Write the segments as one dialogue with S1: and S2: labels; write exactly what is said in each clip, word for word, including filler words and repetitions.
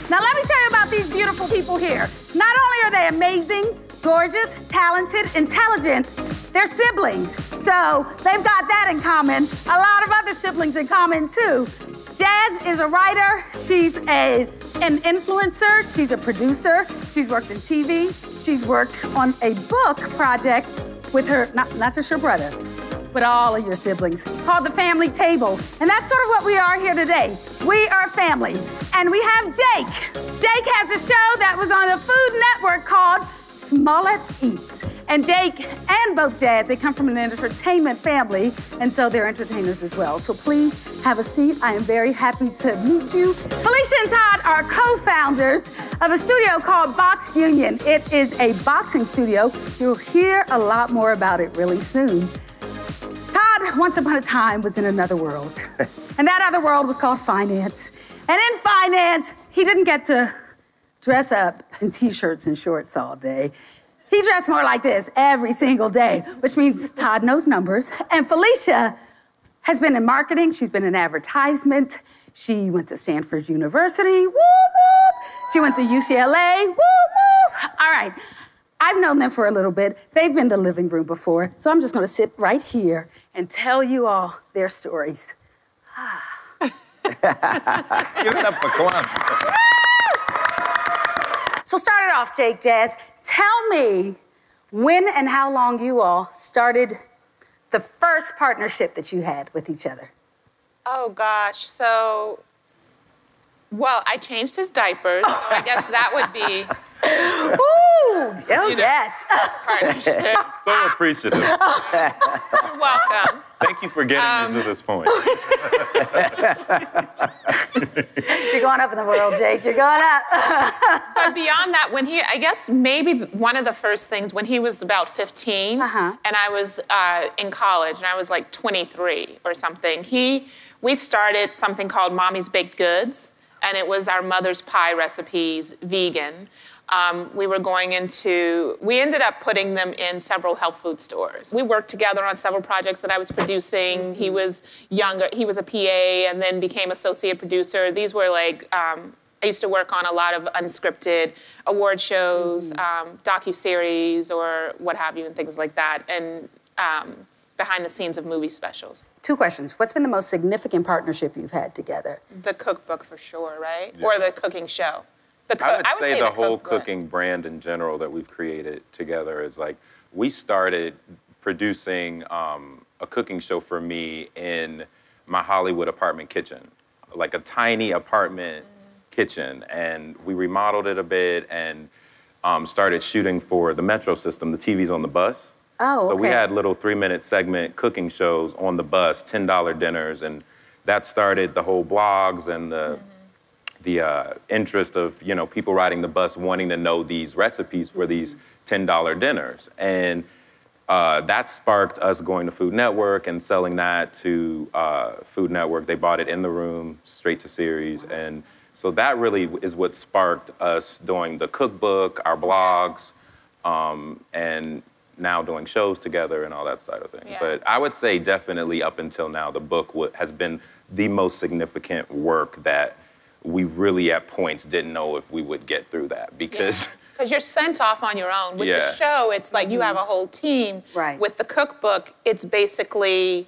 S1: Now let me tell you about these beautiful people here. Not only are they amazing, gorgeous, talented, intelligent, they're siblings. So they've got that in common. A lot of other siblings in common too. Jazz is a writer, she's a, an influencer, she's a producer, she's worked in T V, she's worked on a book project with her, not, not just her brother, but all of your siblings, called The Family Table. And that's sort of what we are here today. We are family. And we have Jake. Jake has a show that was on the Food Network called Smollett Eats. And Jake and both Jazz, they come from an entertainment family, and so they're entertainers as well. So please have a seat. I am very happy to meet you. Felicia and Todd are co-founders of a studio called BoxUnion. It is a boxing studio. You'll hear a lot more about it really soon. Todd, once upon a time, was in another world. And that other world was called finance. And in finance, he didn't get to dress up in t-shirts and shorts all day. He dressed more like this every single day, which means Todd knows numbers. And Felicia has been in marketing. She's been in advertisement. She went to Stanford University. Whoop, whoop. She went to U C L A. Whoop, whoop. All right. I've known them for a little bit. They've been to the living room before, so I'm just gonna sit right here and tell you all their stories.
S2: Give it up for Kwanza.
S1: So start it off, Jake, Jazz. Tell me when and how long you all started the first partnership that you had with each other.
S3: Oh, gosh, so, well, I changed his diapers, so I guess that would be...
S1: Ooh, oh, you know, yes.
S3: Partnership.
S2: So appreciative.
S3: You're welcome.
S2: Thank you for getting um, me to this point.
S1: You're going up in the world, Jake. You're going up.
S3: But beyond that, when he, I guess maybe one of the first things, when he was about fifteen, uh-huh. and I was uh, in college, and I was like twenty-three or something, he, we started something called Mommy's Baked Goods, and it was our mother's pie recipes, vegan. Um, we were going into, we ended up putting them in several health food stores. We worked together on several projects that I was producing. Mm-hmm. He was younger, he was a P A and then became associate producer. These were like, um, I used to work on a lot of unscripted award shows, mm-hmm. um, docuseries or what have you and things like that. And um, behind the scenes of movie specials.
S1: Two questions. What's been the most significant partnership you've had together?
S3: The cookbook for sure, right? Yeah. Or the cooking show. The co
S2: I, would
S3: I would
S2: say,
S3: say
S2: the,
S3: the
S2: whole
S3: cookbook.
S2: Cooking brand in general that we've created together is like, we started producing um, a cooking show for me in my Hollywood apartment kitchen, like a tiny apartment mm. kitchen. And we remodeled it a bit and um, started shooting for the Metro system, the T Vs on the bus.
S1: Oh, okay.
S2: So we had little three-minute segment cooking shows on the bus, ten dollar dinners, and that started the whole blogs and the mm-hmm. the uh, interest of, you know, people riding the bus wanting to know these recipes for these ten dollar dinners. And uh, that sparked us going to Food Network and selling that to uh, Food Network. They bought it in the room, straight to series. And so that really is what sparked us doing the cookbook, our blogs, um, and now doing shows together and all that side of things. Yeah. But I would say definitely up until now, the book has been the most significant work that we really at points didn't know if we would get through that because...
S3: Because yeah. you're sent off on your own. With
S2: yeah.
S3: the show, it's like mm-hmm. you have a whole team.
S1: Right.
S3: With the cookbook, it's basically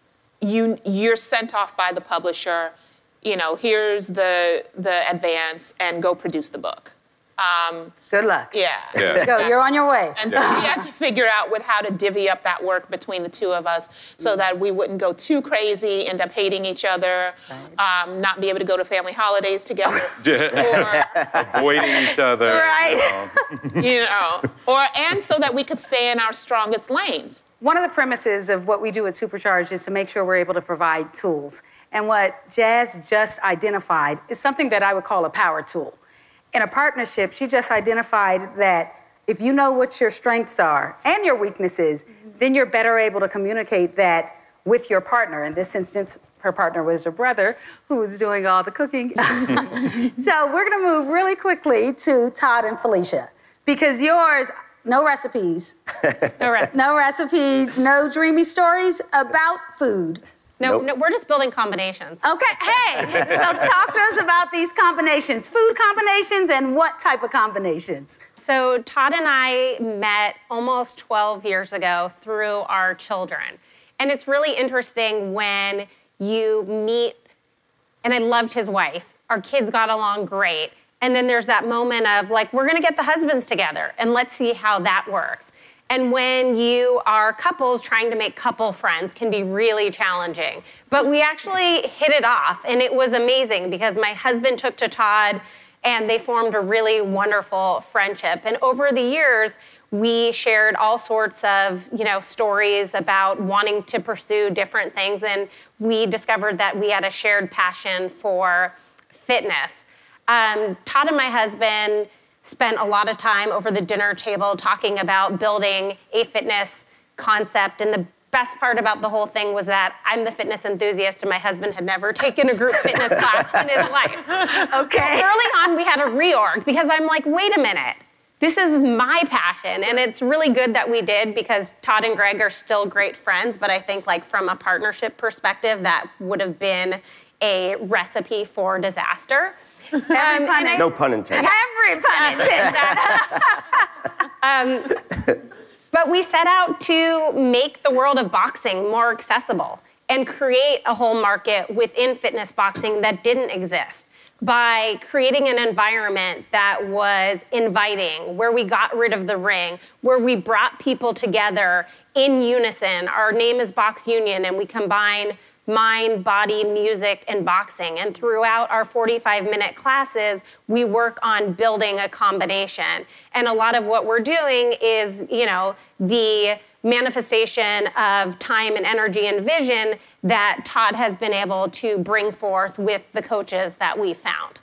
S3: you, you're sent off by the publisher, you know, here's the, the advance and go produce the book. Um,
S1: Good luck.
S3: Yeah.
S2: yeah.
S1: Go, you're on your way.
S3: And so we had to figure out with how to divvy up that work between the two of us so that we wouldn't go too crazy, end up hating each other, right. um, not be able to go to family holidays together. or,
S2: avoiding each other.
S3: Right. You know. you know. Or, and so that we could stay in our strongest lanes.
S1: One of the premises of what we do at SUPERCHARGED is to make sure we're able to provide tools. And what Jazz just identified is something that I would call a power tool. In a partnership, she just identified that if you know what your strengths are and your weaknesses, mm-hmm. then you're better able to communicate that with your partner. In this instance, her partner was her brother, who was doing all the cooking. So we're gonna move really quickly to Todd and Felicia, because yours, no recipes.
S3: No recipes.
S1: No recipes, no dreamy stories about food.
S4: No,
S5: Nope.
S4: no, we're just building combinations.
S1: Okay, hey, so talk to us about these combinations, food combinations, and what type of combinations?
S4: So Todd and I met almost twelve years ago through our children. And it's really interesting when you meet, and I loved his wife. Our kids got along great. And then there's that moment of like, we're gonna get the husbands together and let's see how that works. And when you are couples trying to make couple friends can be really challenging. But we actually hit it off, and it was amazing because my husband took to Todd and they formed a really wonderful friendship. And over the years, we shared all sorts of, you know, stories about wanting to pursue different things, and we discovered that we had a shared passion for fitness. Um, Todd and my husband spent a lot of time over the dinner table talking about building a fitness concept, and the best part about the whole thing was that I'm the fitness enthusiast and my husband had never taken a group fitness class in his life.
S1: Okay.
S4: So early on, we had a reorg because I'm like, wait a minute, this is my passion. And it's really good that we did because Todd and Greg are still great friends, but I think like from a partnership perspective, that would have been a recipe for disaster.
S1: Every pun
S4: and I-
S5: No pun intended.
S1: Every pun intended.
S4: um, But we set out to make the world of boxing more accessible and create a whole market within fitness boxing that didn't exist by creating an environment that was inviting, where we got rid of the ring, where we brought people together in unison. Our name is BoxUnion, and we combine mind, body, music, and boxing. And throughout our forty-five minute classes, we work on building a combination. And a lot of what we're doing is, you know, the manifestation of time and energy and vision that Todd has been able to bring forth with the coaches that we found.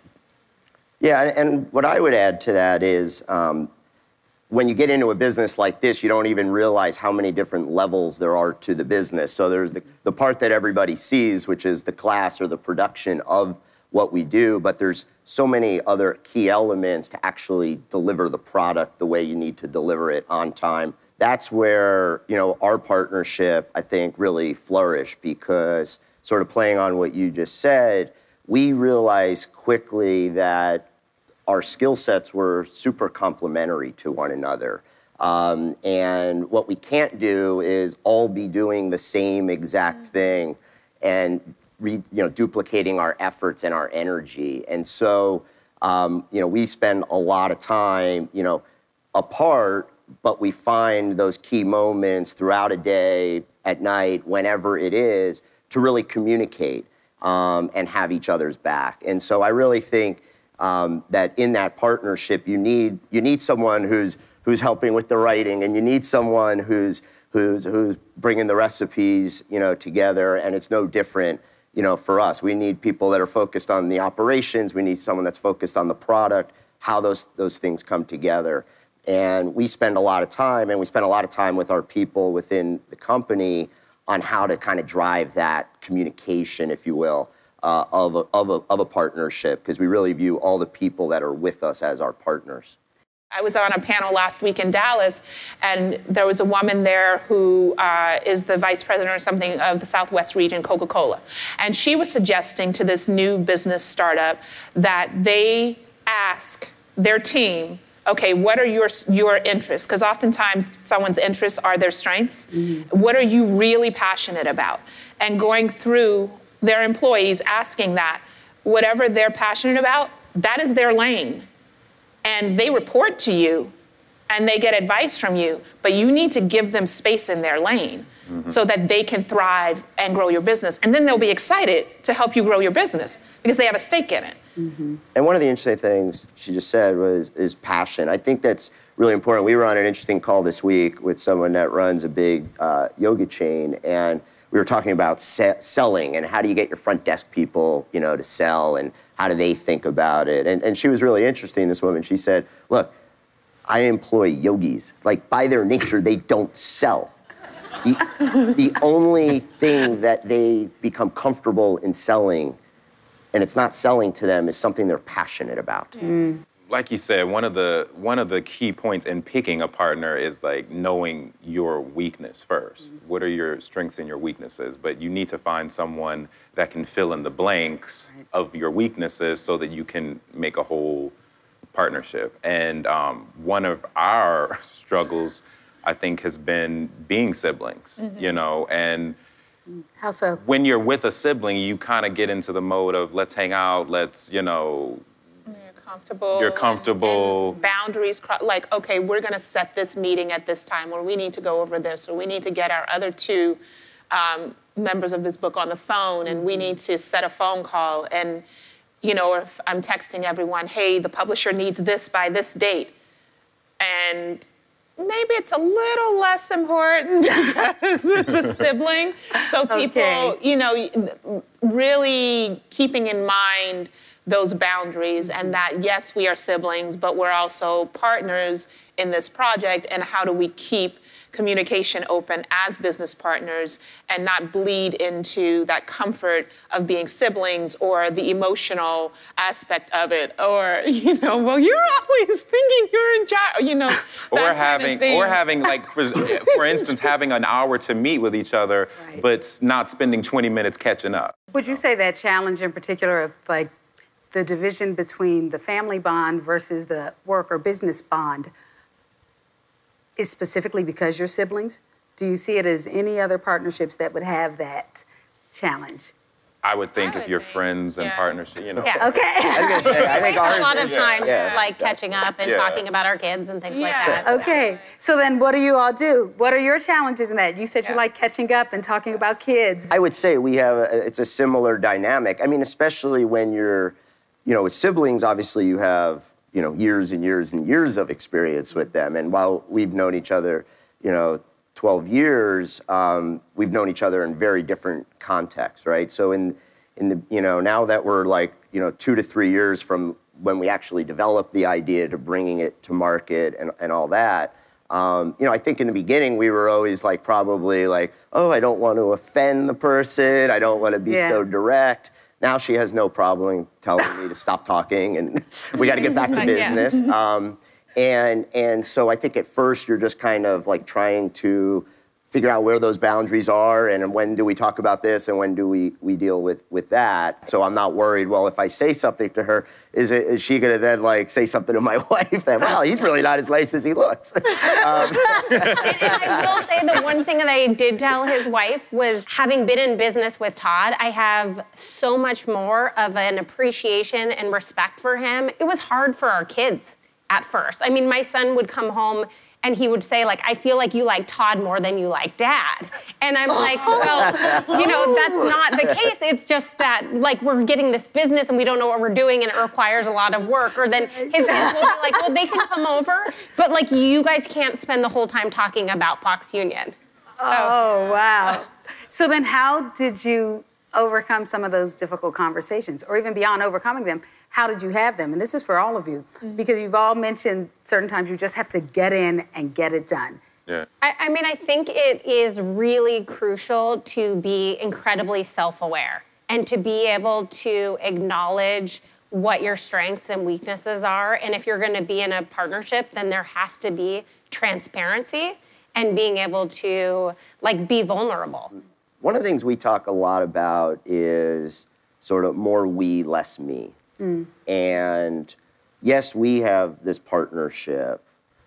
S5: Yeah, and what I would add to that is um, when you get into a business like this, you don't even realize how many different levels there are to the business. So there's the, the part that everybody sees, which is the class or the production of what we do, but there's so many other key elements to actually deliver the product the way you need to deliver it on time. That's where, you know, our partnership, I think, really flourished because sort of playing on what you just said, we realized quickly that our skill sets were super complementary to one another. Um, and what we can't do is all be doing the same exact thing and re, you know, duplicating our efforts and our energy. And so, um, you know, we spend a lot of time, you know, apart, but we find those key moments throughout a day, at night, whenever it is, to really communicate um, and have each other's back. And so I really think um, that in that partnership, you need you need someone who's who's helping with the writing, and you need someone who's who's who's bringing the recipes, you know, together. And it's no different, you know, for us. We need people that are focused on the operations. We need someone that's focused on the product, how those those things come together. And we spend a lot of time, and we spend a lot of time with our people within the company on how to kind of drive that communication, if you will, uh, of, a, of, a, of a partnership, because we really view all the people that are with us as our partners.
S3: I was on a panel last week in Dallas, and there was a woman there who uh, is the vice president or something of the Southwest region, Coca-Cola. And she was suggesting to this new business startup that they ask their team, okay, what are your, your interests? Because oftentimes someone's interests are their strengths. Mm-hmm. What are you really passionate about? And going through their employees asking that, whatever they're passionate about, that is their lane. And they report to you and they get advice from you, but you need to give them space in their lane mm-hmm. so that they can thrive and grow your business. And then they'll be excited to help you grow your business because they have a stake in it.
S5: Mm-hmm. And one of the interesting things she just said was is passion. I think that's really important. We were on an interesting call this week with someone that runs a big uh, yoga chain, and we were talking about se- selling and how do you get your front desk people, you know, to sell, and how do they think about it. And, and she was really interesting, this woman. She said, look, I employ yogis. Like, by their nature, they don't sell. The, the only thing that they become comfortable in selling, and it's not selling to them, is something they're passionate about.
S1: Mm.
S2: like you said, one of the one of the key points in picking a partner is like knowing your weakness first. Mm-hmm. What are your strengths and your weaknesses? But you need to find someone that can fill in the blanks right. of your weaknesses so that you can make a whole partnership. And um, one of our struggles, I think, has been being siblings, mm-hmm. you know, and
S1: how so?
S2: When you're with a sibling, you kind of get into the mode of let's hang out, let's, you know,
S3: comfortable.
S2: You're comfortable.
S3: And, and boundaries, like, okay, we're gonna set this meeting at this time, or we need to go over this, or we need to get our other two um, members of this book on the phone, and we need to set a phone call. And, you know, or if I'm texting everyone, hey, the publisher needs this by this date. And maybe it's a little less important because it's a sibling. So people, okay. you know, really keeping in mind those boundaries and that, yes, we are siblings, but we're also partners in this project, and how do we keep communication open as business partners and not bleed into that comfort of being siblings or the emotional aspect of it, or, you know, well, you're always thinking you're in charge, you know,
S2: or having, or having like, for, for instance, having an hour to meet with each other, right. but not spending twenty minutes catching up.
S1: Would you say that challenge in particular of like the division between the family bond versus the work or business bond is specifically because you're siblings? Do you see it as any other partnerships that would have that challenge?
S2: I would think
S3: I
S2: if
S3: would
S2: you're
S3: think,
S2: friends and
S3: yeah.
S2: partners, you know.
S4: Yeah.
S1: Okay.
S5: I was gonna say, I
S4: we
S5: think
S4: waste
S5: ours
S4: a lot of
S5: is-
S4: time
S5: yeah,
S4: like
S5: exactly.
S4: catching up and
S2: Yeah.
S4: talking about our kids and things like
S3: Yeah.
S4: that.
S1: Okay. So then what do you all do? What are your challenges in that? You said you
S3: Yeah.
S1: like catching up and talking about kids.
S5: I would say we have, a, it's a similar dynamic. I mean, especially when you're, you know, with siblings, obviously you have, you know, years and years and years of experience with them. And while we've known each other, you know, twelve years, um, we've known each other in very different contexts, right? So in, in the, you know, now that we're like, you know, two to three years from when we actually developed the idea to bringing it to market and, and all that, um, you know, I think in the beginning we were always like probably like, oh, I don't want to offend the person. I don't want to be
S1: Yeah.
S5: so direct. Now she has no problem telling me to stop talking and we got to get back to business. Um, and, and so I think at first you're just kind of like trying to figure out where those boundaries are and when do we talk about this and when do we, we deal with, with that. So I'm not worried, well, if I say something to her, is, it, is she gonna then like say something to my wife that, well, he's really not as nice as he looks. um,
S4: and, and I will say the one thing that I did tell his wife was, having been in business with Todd, I have so much more of an appreciation and respect for him. It was hard for our kids at first. I mean, my son would come home and he would say, like, I feel like you like Todd more than you like Dad. And I'm like, well, you know, that's not the case. It's just that, like, we're getting this business and we don't know what we're doing and it requires a lot of work. Or then his kids will be like, well, they can come over, but, like, you guys can't spend the whole time talking about BoxUnion. So.
S1: Oh, wow. So then how did you overcome some of those difficult conversations, or even beyond overcoming them, how did you have them? And this is for all of you, mm-hmm. because you've all mentioned certain times you just have to get in and get it done.
S2: Yeah.
S4: I, I mean, I think it is really crucial to be incredibly self-aware and to be able to acknowledge what your strengths and weaknesses are. And if you're gonna be in a partnership, then there has to be transparency and being able to, like, be vulnerable.
S5: One of the things we talk a lot about is sort of more we, less me. Mm. And yes, we have this partnership,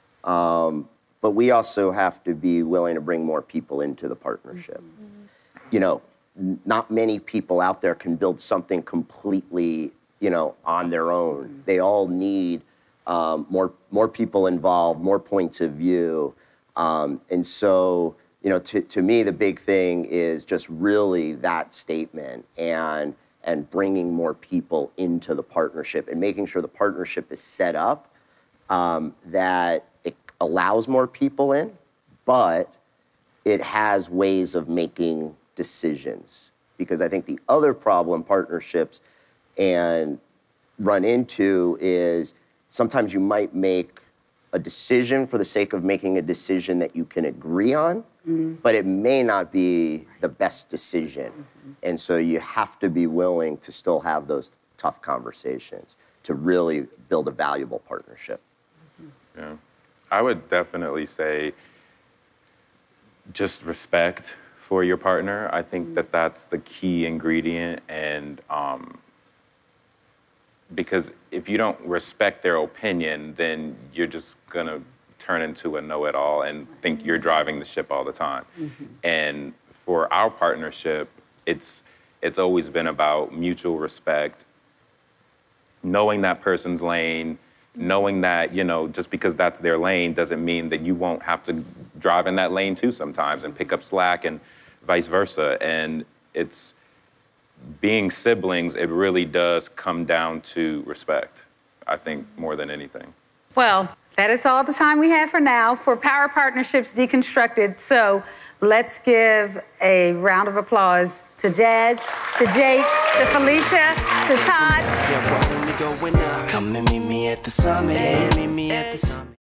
S5: um, but we also have to be willing to bring more people into the partnership. Mm-hmm. You know, n- not many people out there can build something completely, you know, on their own. Mm-hmm. They all need um, more, more people involved, more points of view. Um, and so, you know, to, to me, the big thing is just really that statement and and bringing more people into the partnership and making sure the partnership is set up um, that it allows more people in, but it has ways of making decisions. Because I think the other problem partnerships and run into is sometimes you might make a decision for the sake of making a decision that you can agree on, mm-hmm. but it may not be the best decision. Mm-hmm. And so you have to be willing to still have those tough conversations. to really build a valuable partnership.
S2: Yeah, I would definitely say just respect for your partner. I think that that's the key ingredient, and um, because if you don't respect their opinion, then you're just gonna turn into a know-it-all and think you're driving the ship all the time. Mm-hmm. And for our partnership, it's it's always been about mutual respect, knowing that person's lane, knowing that, you know, just because that's their lane doesn't mean that you won't have to drive in that lane too sometimes and pick up slack and vice versa. And it's being siblings, it really does come down to respect, I think, more than anything.
S1: Well, that is all the time we have for now for Power Partnerships Deconstructed. So let's give a round of applause to Jazz, to Jake, to Felicia, to Todd.
S6: Come and meet me at the summit. Meet me at the summit.